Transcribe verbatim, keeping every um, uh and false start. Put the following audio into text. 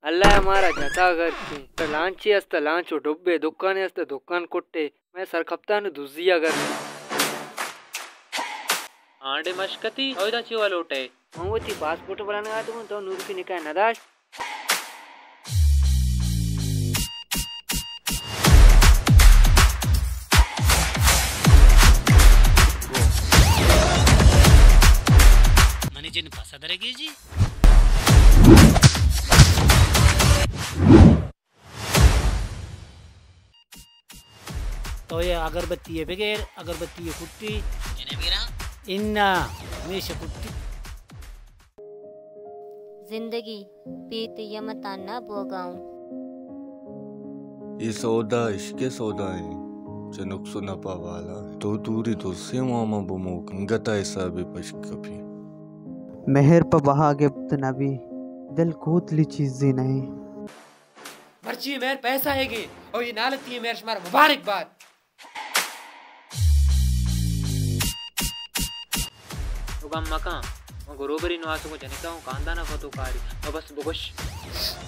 अल्लाह हमारा जता करते लांची असता लांचो डुब्बे दुकाने असता दुकान कुट्टे मैं सरखप्ता ने दुजिया कर आंडे मशकती होइदा चिवा लोटे वो थी पासपोर्ट बनाने आया तुम तो नूर की निकाह नदाश मने जिन पसंद रहेगी जी तो ये अगरबत्ती है बगैर अगरबत्ती है कुट्टी इन्हें भी रहा इन्ना हमेशा कुट्टी जिंदगी पीत यमताना बोगाऊं ये सौदा इश्के सौदा है जनक सुना पावाला तो दूरी तो से मामा बमोक गता ऐसा भी पशकफी मेहर पर बहा के नबी दिल कोतली चीजें नहीं मर्ची मेर पैसा हैगी और ये नालती है मेर शमार मुबारकबाद तो गम मका मैं गोरोबरी नवासों को जनिका हूँ कांदा ना फतो कारी मैं बस बुगश